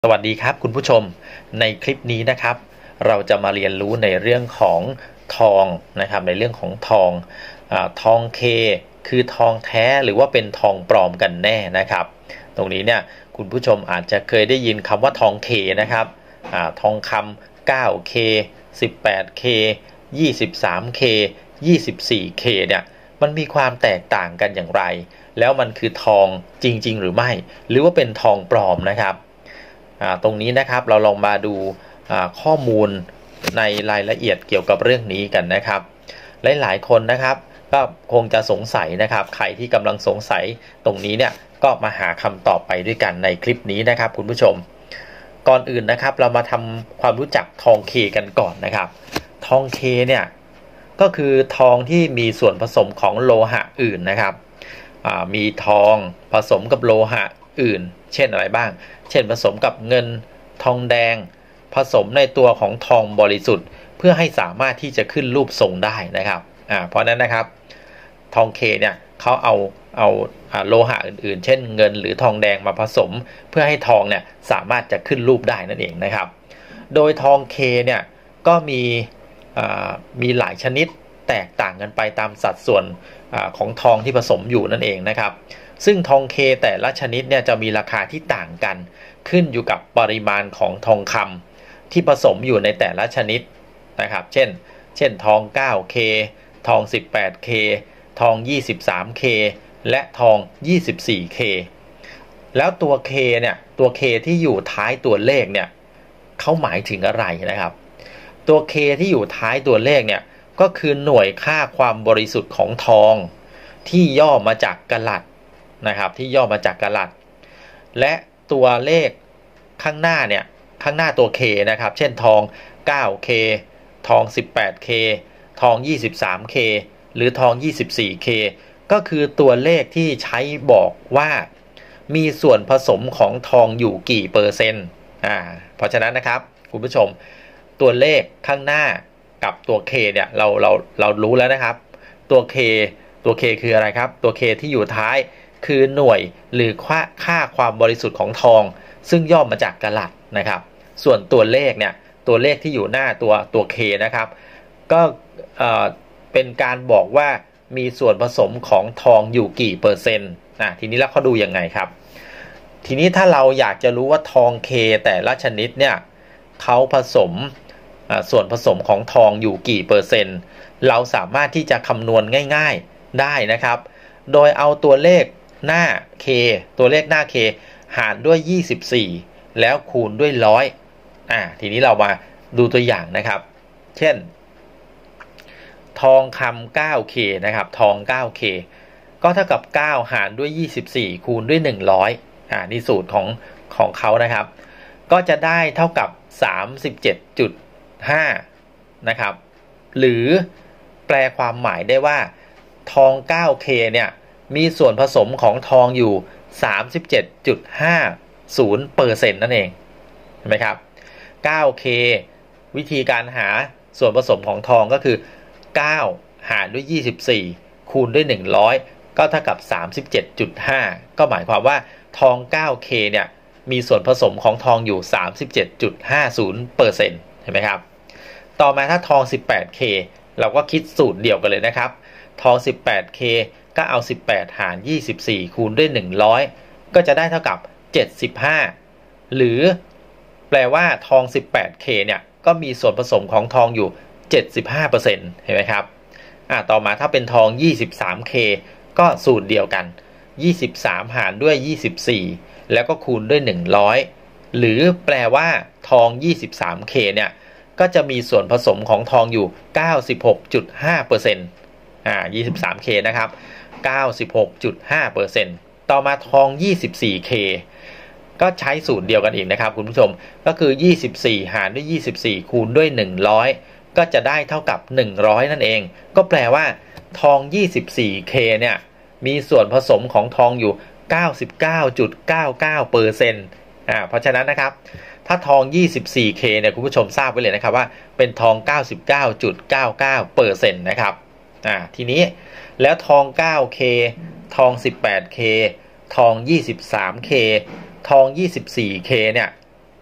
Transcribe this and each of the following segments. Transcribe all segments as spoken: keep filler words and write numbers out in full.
สวัสดีครับคุณผู้ชมในคลิปนี้นะครับเราจะมาเรียนรู้ในเรื่องของทองนะครับในเรื่องของทองอ่าทองเคคือทองแท้หรือว่าเป็นทองปลอมกันแน่นะครับตรงนี้เนี่ยคุณผู้ชมอาจจะเคยได้ยินคำว่าทองเคนะครับอ่าทองคำ เก้าเค สิบแปดเค ยี่สิบสามเค ยี่สิบสี่เคเนี่ยมันมีความแตกต่างกันอย่างไรแล้วมันคือทองจริงๆหรือไม่หรือว่าเป็นทองปลอมนะครับตรงนี้นะครับเราลองมาดูข้อมูลในรายละเอียดเกี่ยวกับเรื่องนี้กันนะครับหลายๆคนนะครับก็คงจะสงสัยนะครับใครที่กำลังสงสัยตรงนี้เนี่ยก็มาหาคำตอบไปด้วยกันในคลิปนี้นะครับคุณผู้ชมก่อนอื่นนะครับเรามาทำความรู้จักทองเคกันก่อนนะครับทองเคเนี่ยก็คือทองที่มีส่วนผสมของโลหะอื่นนะครับมีทองผสมกับโลหะอื่นเช่นอะไรบ้างเช่นผสมกับเงินทองแดงผสมในตัวของทองบริสุทธิ์เพื่อให้สามารถที่จะขึ้นรูปทรงได้นะครับอ่าเพราะนั้นนะครับทองเคเนี่ยเขาเอาเอาโลหะอื่นๆเช่นเงินหรือทองแดงมาผสมเพื่อให้ทองเนี่ยสามารถจะขึ้นรูปได้นั่นเองนะครับโดยทองเคเนี่ยก็มีมีหลายชนิดแตกต่างกันไปตามสัดส่วนของทองที่ผสมอยู่นั่นเองนะครับซึ่งทองเคแต่ละชนิดเนี่ยจะมีราคาที่ต่างกันขึ้นอยู่กับปริมาณของทองคำที่ผสมอยู่ในแต่ละชนิดนะครับเช่นเช่นทอง เก้าเค ทอง สิบแปดเค ทอง ยี่สิบสามเค และทอง ยี่สิบสี่เค แล้วตัว K เนี่ยตัว K ที่อยู่ท้ายตัวเลขเนี่ยเขาหมายถึงอะไรนะครับตัว K ที่อยู่ท้ายตัวเลขเนี่ยก็คือหน่วยค่าความบริสุทธิ์ของทองที่ย่อมาจากกะรัตนะครับที่ย่อมาจากกะรัตและตัวเลขข้างหน้าเนี่ยข้างหน้าตัว K นะครับเช่นทอง เก้าเค ทอง สิบแปดเค ทอง ยี่สิบสามเค หรือทอง ยี่สิบสี่เค ก็คือตัวเลขที่ใช้บอกว่ามีส่วนผสมของทองอยู่กี่เปอร์เซ็นต์อ่าเพราะฉะนั้นนะครับคุณผู้ชมตัวเลขข้างหน้ากับตัว K เนี่ยเราเราเรารู้แล้วนะครับตัว K ตัว K คืออะไรครับตัว K ที่อยู่ท้ายคือหน่วยหรือค่าค่าความบริสุทธิ์ของทองซึ่งย่อมาจากกะรัตนะครับส่วนตัวเลขเนี่ยตัวเลขที่อยู่หน้าตัวตัว K นะครับก็เอ่อเป็นการบอกว่ามีส่วนผสมของทองอยู่กี่เปอร์เซ็นต์อ่ะทีนี้แล้วเขาดูยังไงครับทีนี้ถ้าเราอยากจะรู้ว่าทอง K แต่ละชนิดเนี่ยเขาผสมส่วนผสมของทองอยู่กี่เปอร์เซ็นต์เราสามารถที่จะคำนวณง่ายๆได้นะครับโดยเอาตัวเลขหน้า K ตัวเลขหน้า K หารด้วยยี่สิบสี่แล้วคูณด้วยหนึ่งร้อยอ่าทีนี้เรามาดูตัวอย่างนะครับเช่นทองคำ เก้าเค นะครับทอง เก้าเค ก็เท่ากับเก้าหารด้วยยี่สิบสี่คูณด้วยหนึ่งร้อยอ่านี่สูตรของของเขานะครับก็จะได้เท่ากับ สามสิบเจ็ดจุดห้า นะครับหรือแปลความหมายได้ว่าทอง เก้าเค เนี่ยมีส่วนผสมของทองอยู่ สามสิบเจ็ดจุดห้าศูนย์เปอร์เซ็นต์ นั่นเองเห็นไหมครับ เก้าเค วิธีการหาส่วนผสมของทองก็คือเก้าหารด้วยยี่สิบสี่คูณด้วยหนึ่งร้อยก็เท่ากับ สามสิบเจ็ดจุดห้า ก็หมายความว่าทอง เก้าเค เนี่ยมีส่วนผสมของทองอยู่ สามสิบเจ็ดจุดห้าศูนย์เปอร์เซ็นต์ เห็นไหมครับต่อมาถ้าทอง สิบแปดเค เราก็คิดสูตรเดียวกันเลยนะครับทอง สิบแปดเค ก็เอาสิบแปดหารยี่สิบสี่คูณด้วยหนึ่งร้อยก็จะได้เท่ากับเจ็ดสิบห้าหรือแปลว่าทอง สิบแปดเค เนี่ยก็มีส่วนผสมของทองอยู่ เจ็ดสิบห้าเปอร์เซ็นต์ เห็นไหมครับอ่าต่อมาถ้าเป็นทอง ยี่สิบสามเค ก็สูตรเดียวกันยี่สิบสามหารด้วยยี่สิบสี่แล้วก็คูณด้วยหนึ่งร้อยหรือแปลว่าทอง ยี่สิบสามเค เนี่ยก็จะมีส่วนผสมของทองอยู่ เก้าสิบหกจุดห้าเปอร์เซ็นต์ อ่า ยี่สิบสามเค นะครับ เก้าสิบหกจุดห้าเปอร์เซ็นต์ ต่อมาทอง ยี่สิบสี่เค ก็ใช้สูตรเดียวกันอีกนะครับคุณผู้ชมก็คือยี่สิบสี่หารด้วยยี่สิบสี่คูณด้วยหนึ่งร้อยก็จะได้เท่ากับหนึ่งร้อยนั่นเองก็แปลว่าทอง ยี่สิบสี่เค เนี่ยมีส่วนผสมของทองอยู่ เก้าสิบเก้าจุดเก้าเก้าเปอร์เซ็นต์ อ่าเพราะฉะนั้นนะครับถ้าทอง ยี่สิบสี่เค เนี่ยคุณผู้ชมทราบไว้เลยนะครับว่าเป็นทอง เก้าสิบเก้าจุดเก้าเก้าเปอร์เซ็นต์ นะครับอ่าทีนี้แล้วทอง เก้าเค ทอง สิบแปดเค ทอง ยี่สิบสามเค ทอง ยี่สิบสี่เค เนี่ย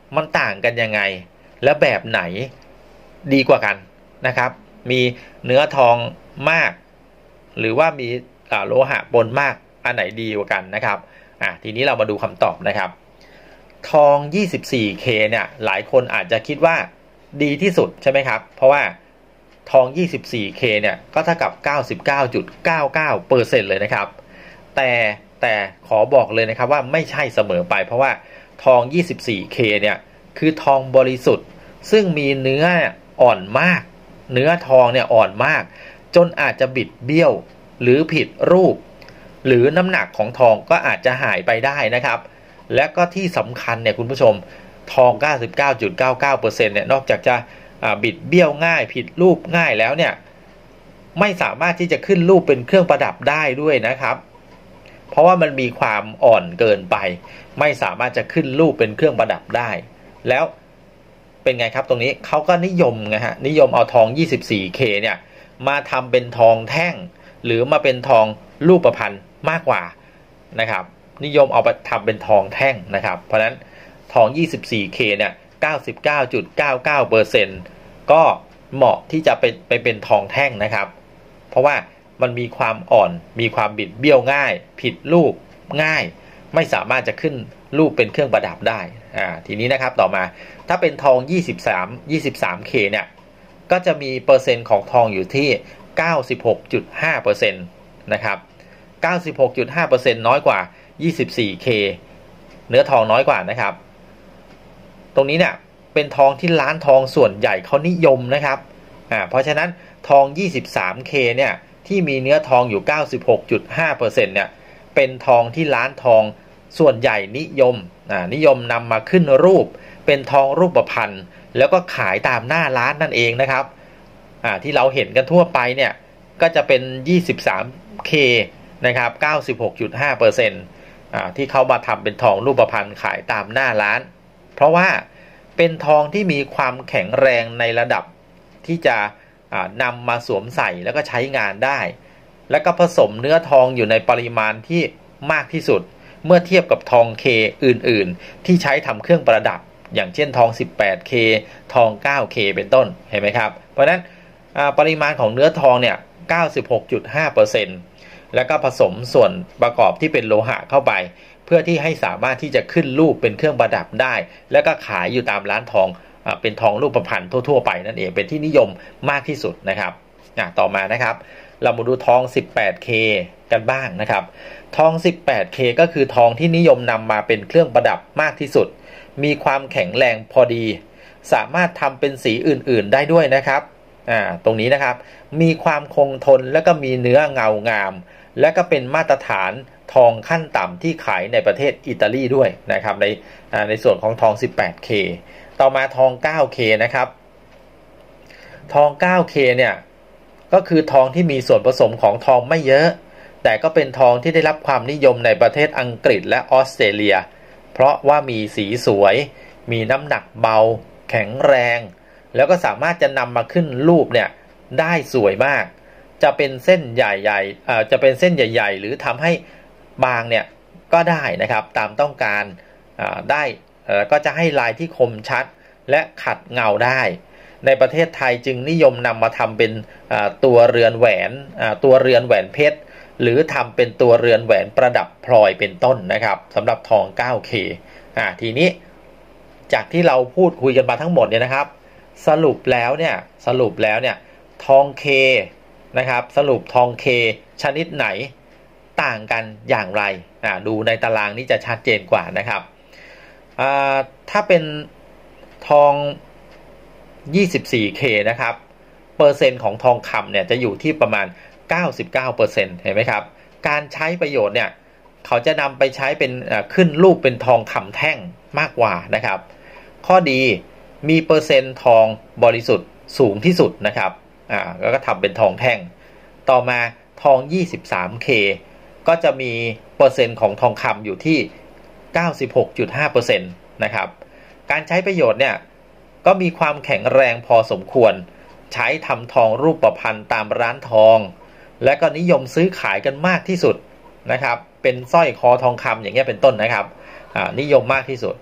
มันต่างกันยังไงและแบบไหนดีกว่ากันนะครับมีเนื้อทองมากหรือว่ามีโลหะปนมากอันไหนดีกว่ากันนะครับอ่ะทีนี้เรามาดูคำตอบนะครับทอง ยี่สิบสี่เค เนี่ยหลายคนอาจจะคิดว่าดีที่สุดใช่ไหมครับเพราะว่าทอง ยี่สิบสี่เค เนี่ยก็เท่ากับ เก้าสิบเก้าจุดเก้าเก้าเปอร์เซ็นต์ เลยนะครับแต่แต่ขอบอกเลยนะครับว่าไม่ใช่เสมอไปเพราะว่าทอง ยี่สิบสี่เค เนี่ยคือทองบริสุทธิ์ซึ่งมีเนื้ออ่อนมากเนื้อทองเนี่ยอ่อนมากจนอาจจะบิดเบี้ยวหรือผิดรูปหรือน้ำหนักของทองก็อาจจะหายไปได้นะครับและก็ที่สำคัญเนี่ยคุณผู้ชมทอง เก้าสิบเก้าจุดเก้าเก้าเปอร์เซ็นต์ เนี่ยนอกจากจะบิดเบี้ยวง่ายผิดรูปง่ายแล้วเนี่ยไม่สามารถที่จะขึ้นรูปเป็นเครื่องประดับได้ด้วยนะครับเพราะว่ามันมีความอ่อนเกินไปไม่สามารถจะขึ้นรูปเป็นเครื่องประดับได้แล้วเป็นไงครับตรงนี้เขาก็นิยมไงฮะนิยมเอาทอง ยี่สิบสี่เค เนี่ยมาทำเป็นทองแท่งหรือมาเป็นทองรูปพรรณมากกว่านะครับนิยมเอาไปทำเป็นทองแท่งนะครับเพราะฉะนั้นทอง ยี่สิบสี่เค เนี่ย เก้าสิบเก้าจุดเก้าเก้าเปอร์เซ็นต์ ก็เหมาะที่จะเป็นไปเป็นทองแท่งนะครับเพราะว่ามันมีความอ่อนมีความบิดเบี้ยวง่ายผิดรูปง่ายไม่สามารถจะขึ้นรูปเป็นเครื่องประดับได้อ่าทีนี้นะครับต่อมาถ้าเป็นทอง ยี่สิบสาม ยี่สิบสามเค เนี่ยก็จะมีเปอร์เซ็นต์ของทองอยู่ที่ เก้าสิบหกจุดห้าเปอร์เซ็นต์ นะครับ เก้าสิบหกจุดห้าเปอร์เซ็นต์ น้อยกว่า ยี่สิบสี่เค เนื้อทองน้อยกว่านะครับตรงนี้เนี่ยเป็นทองที่ร้านทองส่วนใหญ่เขานิยมนะครับอ่าเพราะฉะนั้นทอง ยี่สิบสามเค เนี่ยที่มีเนื้อทองอยู่ เก้าสิบหกจุดห้าเปอร์เซ็นต์ เนี่ยเป็นทองที่ร้านทองส่วนใหญ่นิยมอ่านิยมนำมาขึ้นรูปเป็นทองรูปพรรณแล้วก็ขายตามหน้าร้านนั่นเองนะครับอ่าที่เราเห็นกันทั่วไปเนี่ยก็จะเป็น ยี่สิบสามเค นะครับ เก้าสิบหกจุดห้าเปอร์เซ็นต์ อ่าที่เขามาทำเป็นทองรูปพรรณขายตามหน้าร้านเพราะว่าเป็นทองที่มีความแข็งแรงในระดับที่จะนำมาสวมใส่แล้วก็ใช้งานได้แล้วก็ผสมเนื้อทองอยู่ในปริมาณที่มากที่สุดเมื่อเทียบกับทองเคอื่นๆที่ใช้ทำเครื่องประดับอย่างเช่นทอง สิบแปดเค ทอง เก้าเค เป็นต้นเห็นไหมครับเพราะฉะนั้นปริมาณของเนื้อทองเนี่ย เก้าสิบหกจุดห้าเปอร์เซ็นต์ แล้วก็ผสมส่วนประกอบที่เป็นโลหะเข้าไปเพื่อที่ให้สามารถที่จะขึ้นรูปเป็นเครื่องประดับได้แล้วก็ขายอยู่ตามร้านทองเป็นทองรูปพรรณทั่วๆไปนั่นเองเป็นที่นิยมมากที่สุดนะครับต่อมานะครับเรามาดูทอง สิบแปดเค กันบ้างนะครับทอง สิบแปดเค ก็คือทองที่นิยมนำมาเป็นเครื่องประดับมากที่สุดมีความแข็งแรงพอดีสามารถทำเป็นสีอื่นๆได้ด้วยนะครับอ่าตรงนี้นะครับมีความคงทนและก็มีเนื้อเงางามและก็เป็นมาตรฐานทองขั้นต่ำที่ขายในประเทศอิตาลีด้วยนะครับในในส่วนของทอง สิบแปดเค ต่อมาทอง เก้าเค นะครับทอง เก้าเค เนี่ยก็คือทองที่มีส่วนผสมของทองไม่เยอะแต่ก็เป็นทองที่ได้รับความนิยมในประเทศอังกฤษและออสเตรเลียเพราะว่ามีสีสวยมีน้ำหนักเบาแข็งแรงแล้วก็สามารถจะนำมาขึ้นรูปเนี่ยได้สวยมากจะเป็นเส้นใหญ่ๆอ่าจะเป็นเส้นใหญ่ๆหรือทำให้บางเนี่ยก็ได้นะครับตามต้องการอ่าได้ก็จะให้ลายที่คมชัดและขัดเงาได้ในประเทศไทยจึงนิยมนำมาทำเป็นตัวเรือนแหวนตัวเรือนแหวนเพชรหรือทำเป็นตัวเรือนแหวนประดับพลอยเป็นต้นนะครับสำหรับทอง เก้าเค อ่าทีนี้จากที่เราพูดคุยกันมาทั้งหมดเนี่ยนะครับสรุปแล้วเนี่ยสรุปแล้วเนี่ยทองเคนะครับสรุปทองเคชนิดไหนต่างกันอย่างไรอ่าดูในตารางนี้จะชัดเจนกว่านะครับอ่าถ้าเป็นทอง ยี่สิบสี่เค นะครับเปอร์เซ็นต์ของทองคำเนี่ยจะอยู่ที่ประมาณ เก้าสิบเก้าเปอร์เซ็นต์ เห็นไหมครับการใช้ประโยชน์เนี่ยเขาจะนำไปใช้เป็นขึ้นรูปเป็นทองคำแท่งมากกว่านะครับข้อดีมีเปอร์เซ็นต์ทองบริสุทธิ์สูงที่สุดนะครับอ่าแล้วก็ทำเป็นทองแท่งต่อมาทอง ยี่สิบสามเค ก็จะมีเปอร์เซ็นต์ของทองคำอยู่ที่ เก้าสิบหกจุดห้าเปอร์เซ็นต์ นะครับการใช้ประโยชน์เนี่ยก็มีความแข็งแรงพอสมควรใช้ทำทองรูปพรรณตามร้านทองและก็นิยมซื้อขายกันมากที่สุดนะครับเป็นสร้อยคอทองคำอย่างเงี้ยเป็นต้นนะครับนิยมมากที่สุด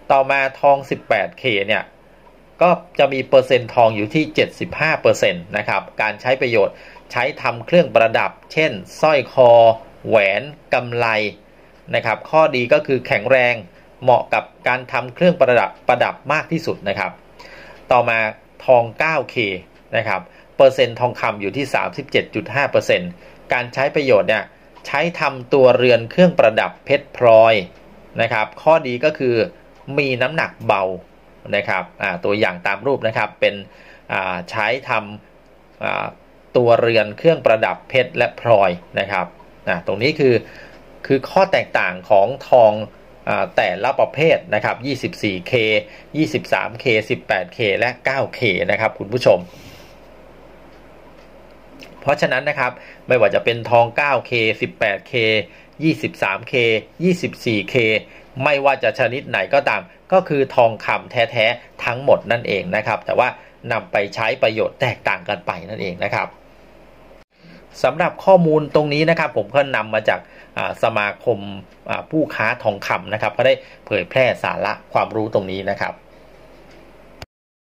ต่อมาทอง สิบแปดเค เนี่ยก็จะมีเปอร์เซ็นต์ทองอยู่ที่ เจ็ดสิบห้าเปอร์เซ็นต์ นะครับการใช้ประโยชน์ใช้ทำเครื่องประดับเช่นสร้อยคอแหวนกำไลนะครับข้อดีก็คือแข็งแรงเหมาะกับการทำเครื่องประดับประดับมากที่สุดนะครับต่อมาทอง เก้าเค นะครับเปอร์เซ็นต์ทองคำอยู่ที่ สามสิบเจ็ดจุดห้าเปอร์เซ็นต์ การใช้ประโยชน์เนี่ยใช้ทำตัวเรือนเครื่องประดับเพชรพลอยนะครับข้อดีก็คือมีน้ำหนักเบานะครับตัวอย่างตามรูปนะครับเป็นใช้ทำตัวเรือนเครื่องประดับเพชรและพลอยนะครับตรงนี้คือคือข้อแตกต่างของทองแต่ละประเภทนะครับ ยี่สิบสี่เค ยี่สิบสามเค สิบแปดเค และ เก้าเค นะครับคุณผู้ชมเพราะฉะนั้นนะครับไม่ว่าจะเป็นทอง เก้าเค สิบแปดเค ยี่สิบสามเค ยี่สิบสี่เค ไม่ว่าจะชนิดไหนก็ตามก็คือทองคำแท้ๆทั้งหมดนั่นเองนะครับแต่ว่านำไปใช้ประโยชน์แตกต่างกันไปนั่นเองนะครับสำหรับข้อมูลตรงนี้นะครับผมก็นำมาจากสมาคมผู้ค้าทองคำนะครับก็ได้เผยแพร่สาระความรู้ตรงนี้นะครับ